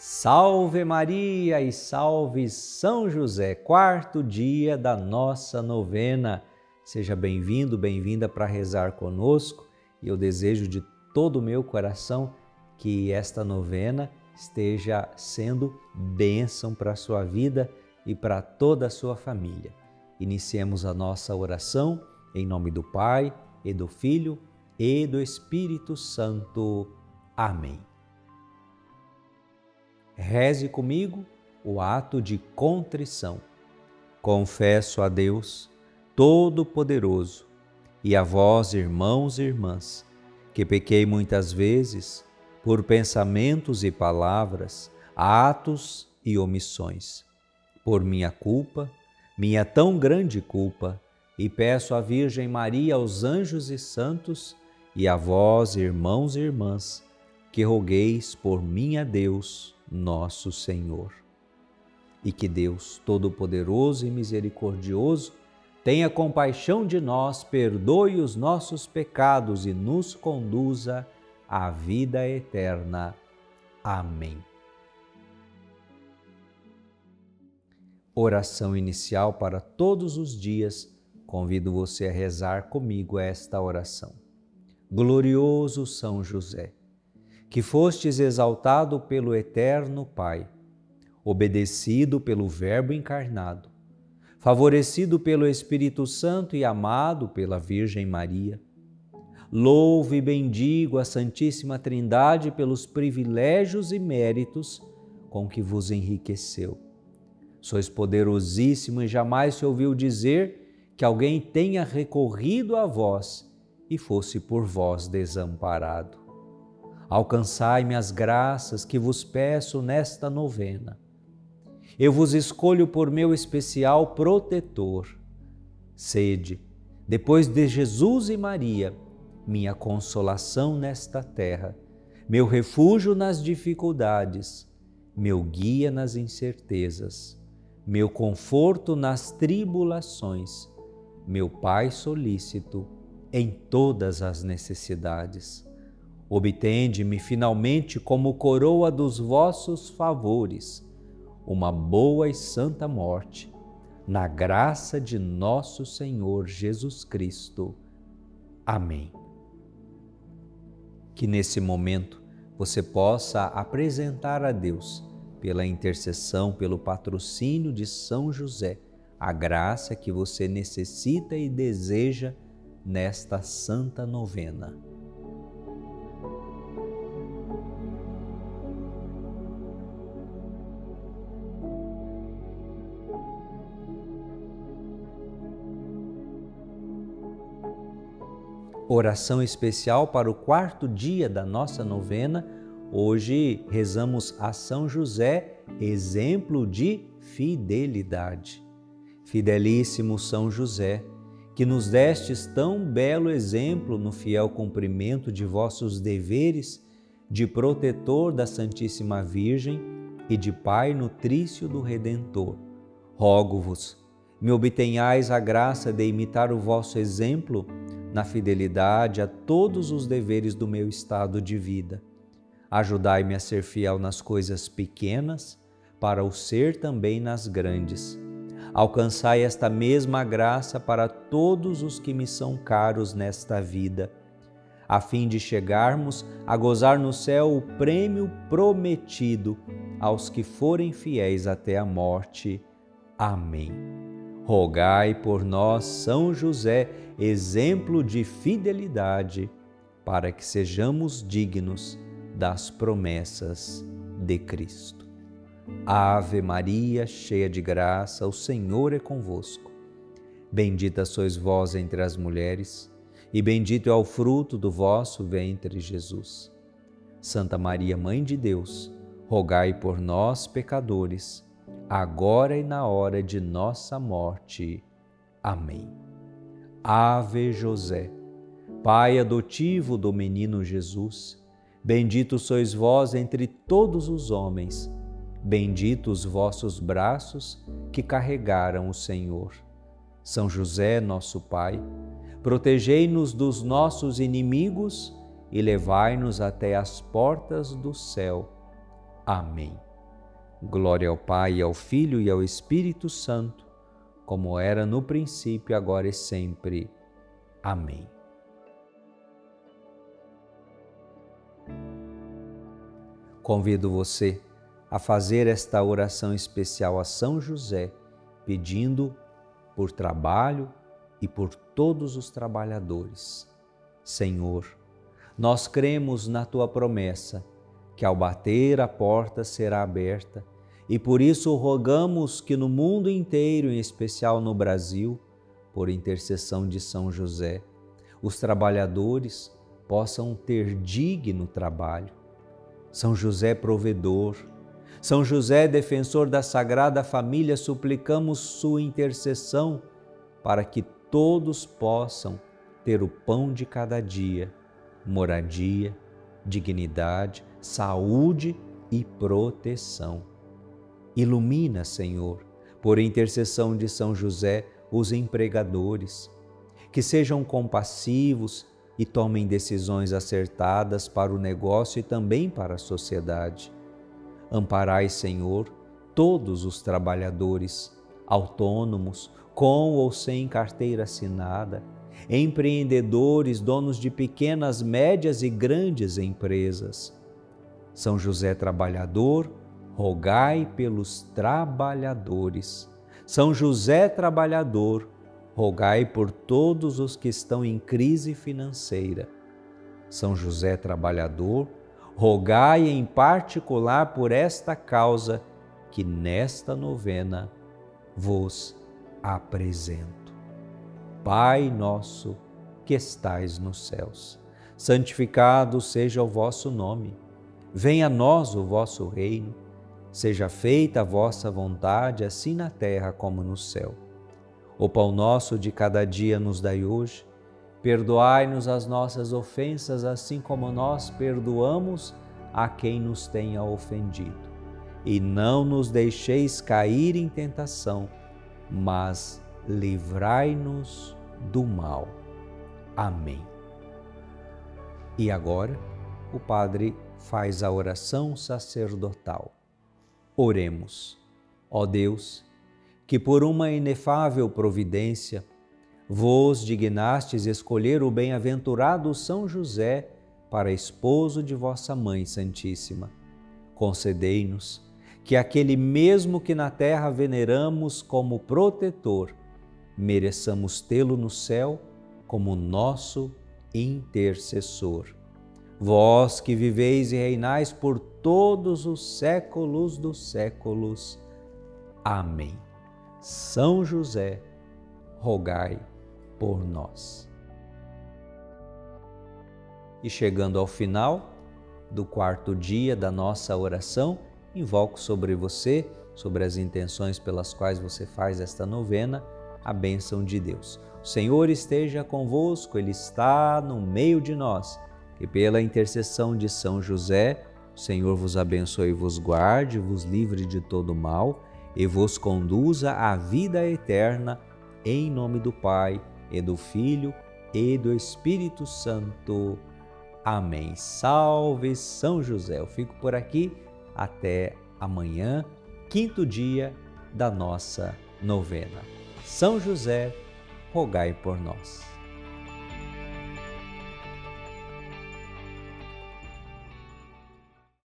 Salve Maria e salve São José, quarto dia da nossa novena. Seja bem-vindo, bem-vinda para rezar conosco e eu desejo de todo o meu coração que esta novena esteja sendo bênção para a sua vida e para toda a sua família. Iniciemos a nossa oração em nome do Pai e do Filho e do Espírito Santo. Amém. Reze comigo o ato de contrição. Confesso a Deus Todo-Poderoso e a vós, irmãos e irmãs, que pequei muitas vezes por pensamentos e palavras, atos e omissões. Por minha culpa, minha tão grande culpa, e peço à Virgem Maria, aos anjos e santos, e a vós, irmãos e irmãs, que rogueis por mim a Deus, nosso Senhor. E que Deus Todo-Poderoso e Misericordioso tenha compaixão de nós, perdoe os nossos pecados e nos conduza à vida eterna. Amém. Oração inicial para todos os dias. Convido você a rezar comigo esta oração. Glorioso São José, que fostes exaltado pelo Eterno Pai, obedecido pelo Verbo encarnado, favorecido pelo Espírito Santo e amado pela Virgem Maria. Louvo e bendigo a Santíssima Trindade pelos privilégios e méritos com que vos enriqueceu. Sois poderosíssimo e jamais se ouviu dizer que alguém tenha recorrido a vós e fosse por vós desamparado. Alcançai-me as graças que vos peço nesta novena. Eu vos escolho por meu especial protetor. Sede, depois de Jesus e Maria, minha consolação nesta terra, meu refúgio nas dificuldades, meu guia nas incertezas, meu conforto nas tribulações, meu Pai solícito em todas as necessidades. Obtende-me finalmente como coroa dos vossos favores, uma boa e santa morte, na graça de nosso Senhor Jesus Cristo. Amém. Que nesse momento você possa apresentar a Deus, pela intercessão, pelo patrocínio de São José, a graça que você necessita e deseja nesta santa novena. Oração especial para o quarto dia da nossa novena. Hoje rezamos a São José, exemplo de fidelidade. Fidelíssimo São José, que nos destes tão belo exemplo no fiel cumprimento de vossos deveres de protetor da Santíssima Virgem e de Pai nutrício do Redentor. Rogo-vos, me obtenhais a graça de imitar o vosso exemplo na fidelidade a todos os deveres do meu estado de vida. Ajudai-me a ser fiel nas coisas pequenas, para o ser também nas grandes. Alcançai esta mesma graça para todos os que me são caros nesta vida, a fim de chegarmos a gozar no céu o prêmio prometido aos que forem fiéis até a morte. Amém. Rogai por nós, São José, exemplo de fidelidade, para que sejamos dignos das promessas de Cristo. Ave Maria, cheia de graça, o Senhor é convosco. Bendita sois vós entre as mulheres, e bendito é o fruto do vosso ventre, Jesus. Santa Maria, Mãe de Deus, rogai por nós, pecadores, agora e na hora de nossa morte. Amém. Ave José, Pai adotivo do menino Jesus, bendito sois vós entre todos os homens, benditos os vossos braços que carregaram o Senhor. São José, nosso Pai, protegei-nos dos nossos inimigos e levai-nos até as portas do céu. Amém. Glória ao Pai, ao Filho e ao Espírito Santo, como era no princípio, agora e sempre. Amém. Convido você a fazer esta oração especial a São José, pedindo por trabalho e por todos os trabalhadores. Senhor, nós cremos na Tua promessa, que ao bater a porta será aberta, e por isso rogamos que no mundo inteiro, em especial no Brasil, por intercessão de São José, os trabalhadores possam ter digno trabalho. São José provedor, São José defensor da Sagrada Família, suplicamos sua intercessão para que todos possam ter o pão de cada dia, moradia, dignidade, saúde e proteção. Ilumina, Senhor, por intercessão de São José, os empregadores, que sejam compassivos e tomem decisões acertadas para o negócio e também para a sociedade. Amparai, Senhor, todos os trabalhadores, autônomos, com ou sem carteira assinada, empreendedores, donos de pequenas, médias e grandes empresas. São José trabalhador, rogai pelos trabalhadores. São José trabalhador, rogai por todos os que estão em crise financeira. São José trabalhador, rogai em particular por esta causa que nesta novena vos apresento. Pai nosso que estais nos céus, santificado seja o vosso nome. Venha a nós o vosso reino. Seja feita a vossa vontade, assim na terra como no céu. O pão nosso de cada dia nos dai hoje. Perdoai-nos as nossas ofensas, assim como nós perdoamos a quem nos tenha ofendido. E não nos deixeis cair em tentação, mas livrai-nos do mal. Amém. E agora, o Padre faz a oração sacerdotal. Oremos. Ó Deus, que por uma inefável providência vos dignastes escolher o bem-aventurado São José para esposo de vossa Mãe Santíssima, concedei-nos que aquele mesmo que na terra veneramos como protetor, mereçamos tê-lo no céu como nosso intercessor. Vós que viveis e reinais por todos os séculos dos séculos. Amém. São José, rogai por nós. E chegando ao final do quarto dia da nossa oração, invoco sobre você, sobre as intenções pelas quais você faz esta novena, a bênção de Deus. O Senhor esteja convosco, Ele está no meio de nós. E pela intercessão de São José, o Senhor vos abençoe e vos guarde, vos livre de todo mal e vos conduza à vida eterna, em nome do Pai, e do Filho, e do Espírito Santo. Amém. Salve São José. Eu fico por aqui. Até amanhã, quinto dia da nossa novena. São José, rogai por nós.